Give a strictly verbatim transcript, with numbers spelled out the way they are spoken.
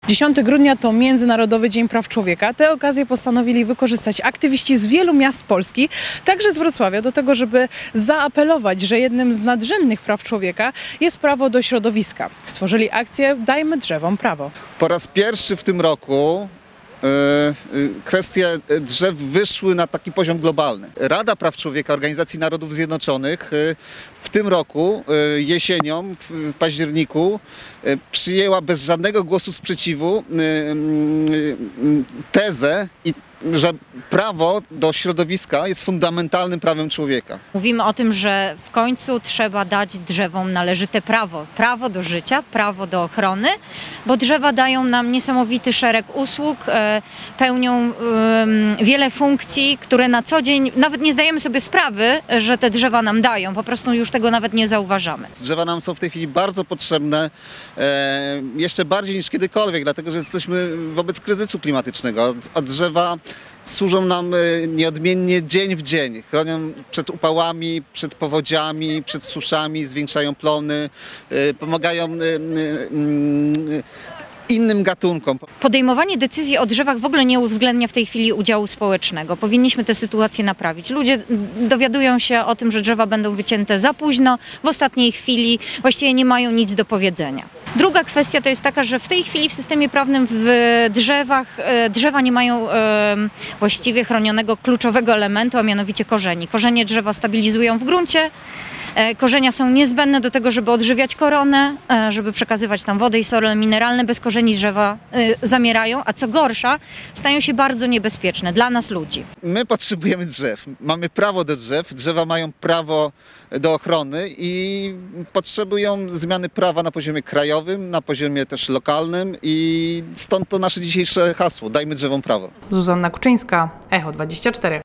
dziesiątego grudnia to Międzynarodowy Dzień Praw Człowieka. Tę okazję postanowili wykorzystać aktywiści z wielu miast Polski, także z Wrocławia, do tego, żeby zaapelować, że jednym z nadrzędnych praw człowieka jest prawo do środowiska. Stworzyli akcję Dajmy drzewom prawo. Po raz pierwszy w tym roku kwestie drzew wyszły na taki poziom globalny. Rada Praw Człowieka Organizacji Narodów Zjednoczonych w tym roku jesienią, w październiku, przyjęła bez żadnego głosu sprzeciwu tezę, że prawo do środowiska jest fundamentalnym prawem człowieka. Mówimy o tym, że w końcu trzeba dać drzewom należyte prawo. Prawo do życia, prawo do ochrony, bo drzewa dają nam niesamowity szereg usług, pełnią wiele funkcji, które na co dzień nawet nie zdajemy sobie sprawy, że te drzewa nam dają. Po prostu już tego nawet nie zauważamy. Drzewa nam są w tej chwili bardzo potrzebne, jeszcze bardziej niż kiedykolwiek, dlatego że jesteśmy wobec kryzysu klimatycznego. A drzewa służą nam nieodmiennie dzień w dzień. Chronią przed upałami, przed powodziami, przed suszami, zwiększają plony, pomagają innym gatunkom. Podejmowanie decyzji o drzewach w ogóle nie uwzględnia w tej chwili udziału społecznego. Powinniśmy tę sytuację naprawić. Ludzie dowiadują się o tym, że drzewa będą wycięte za późno, w ostatniej chwili, właściwie nie mają nic do powiedzenia. Druga kwestia to jest taka, że w tej chwili w systemie prawnym w drzewach, drzewa nie mają właściwie chronionego kluczowego elementu, a mianowicie korzeni. Korzenie drzewa stabilizują w gruncie. Korzenia są niezbędne do tego, żeby odżywiać koronę, żeby przekazywać tam wodę i sole mineralne. Bez korzeni drzewa zamierają, a co gorsza, stają się bardzo niebezpieczne dla nas ludzi. My potrzebujemy drzew. Mamy prawo do drzew. Drzewa mają prawo do ochrony i potrzebują zmiany prawa na poziomie krajowym, na poziomie też lokalnym i stąd to nasze dzisiejsze hasło. Dajmy drzewom prawo. Zuzanna Kuczyńska, Echo dwadzieścia cztery.